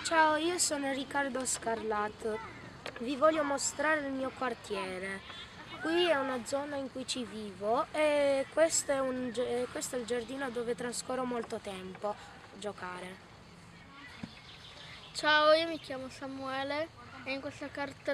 Ciao, io sono Riccardo Scarlato, vi voglio mostrare il mio quartiere. Qui è una zona in cui ci vivo e questo è il giardino dove trascorro molto tempo a giocare. Ciao, io mi chiamo Samuele e in questa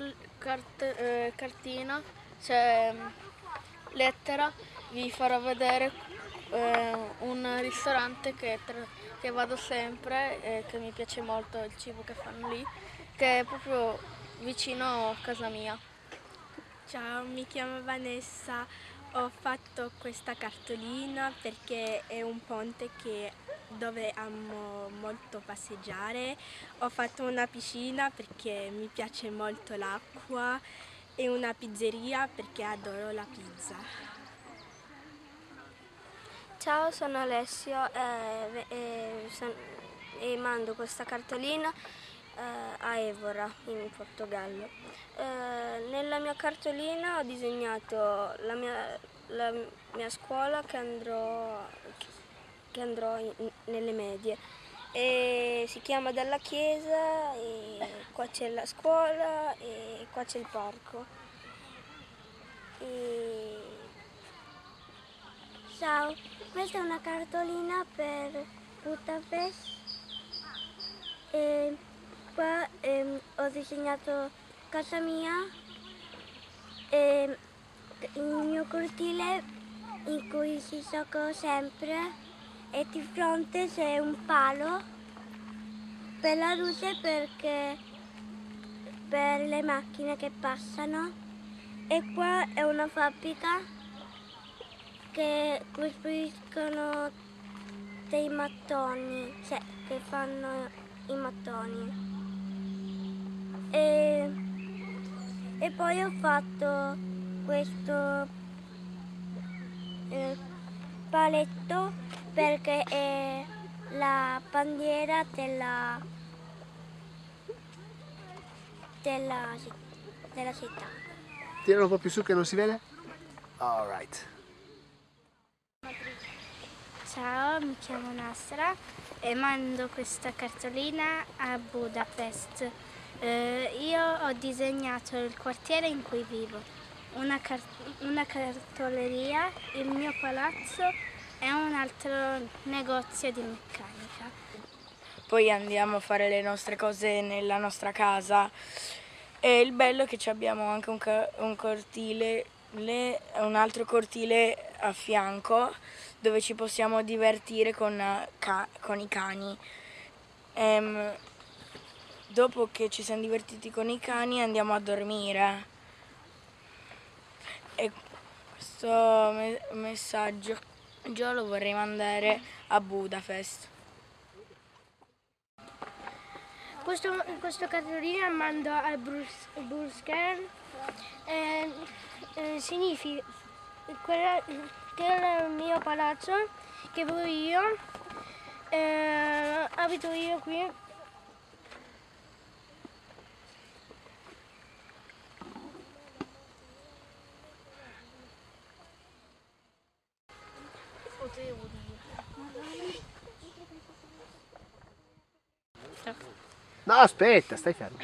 cartina c'è lettera, vi farò vedere un ristorante che vado sempre e che mi piace molto il cibo che fanno lì, che è proprio vicino a casa mia. Ciao, mi chiamo Vanessa, ho fatto questa cartolina perché è un ponte dove amo molto passeggiare, ho fatto una piscina perché mi piace molto l'acqua e una pizzeria perché adoro la pizza. Ciao, sono Alessio e mando questa cartolina a Évora, in Portogallo. Nella mia cartolina ho disegnato la mia scuola che andrò nelle medie. E si chiama Dalla Chiesa, e qua c'è la scuola e qua c'è il parco. Ciao, questa è una cartolina per Budapest e qua ho disegnato casa mia e il mio cortile in cui ci gioco sempre e di fronte c'è un palo per la luce per le macchine che passano e qua è una fabbrica che costruiscono dei mattoni, cioè che fanno i mattoni. E poi ho fatto questo paletto perché è la bandiera della città. Tiralo un po' più su che non si vede? All right. Ciao, mi chiamo Nasra e mando questa cartolina a Budapest. Io ho disegnato il quartiere in cui vivo, una cartoleria, il mio palazzo e un altro negozio di meccanica. Poi andiamo a fare le nostre cose nella nostra casa e il bello è che abbiamo anche un cortile, un altro cortile a fianco dove ci possiamo divertire con i cani. Dopo che ci siamo divertiti con i cani andiamo a dormire. E questo messaggio lo vorrei mandare a Budapest. Questo cartolina mando a Bruxelles, significa che è il mio palazzo, che vivo io, abito io qui. No, aspetta, stai fermo.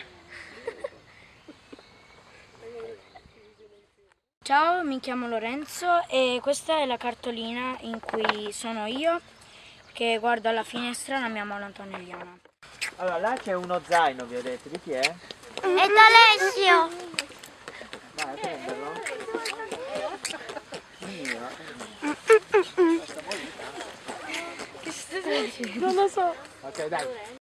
Ciao, mi chiamo Lorenzo e questa è la cartolina in cui sono io che guardo alla finestra la mia mamma Antonelliana. Allora, là c'è uno zaino, vi ho detto, di chi è? È d'Alessio! Vai a prenderlo. Non lo so. Ok, dai.